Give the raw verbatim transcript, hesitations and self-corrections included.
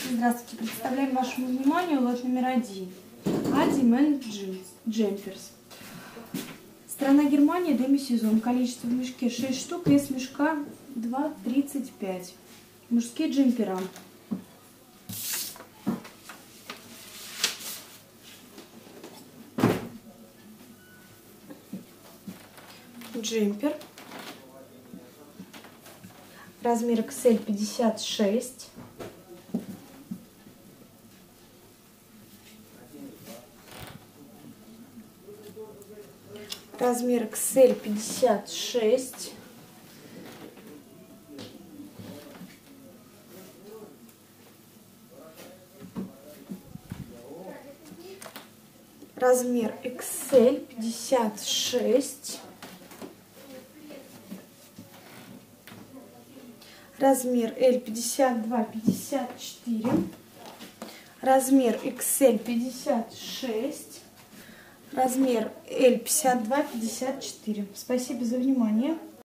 Здравствуйте. Представляем вашему вниманию лот номер один. Ади Мэн Джемперс. Страна Германия, демисезон. Количество в мешке шесть штук, вес мешка два тридцать пять. Мужские джемпера. Джемпер. Размер икс эль пятьдесят шесть. Размер икс эль пятьдесят шесть. Размер икс эль пятьдесят шесть. Размер эль пятьдесят два пятьдесят четыре. Размер икс эль пятьдесят шесть. Размер эль пятьдесят два пятьдесят четыре. Спасибо за внимание.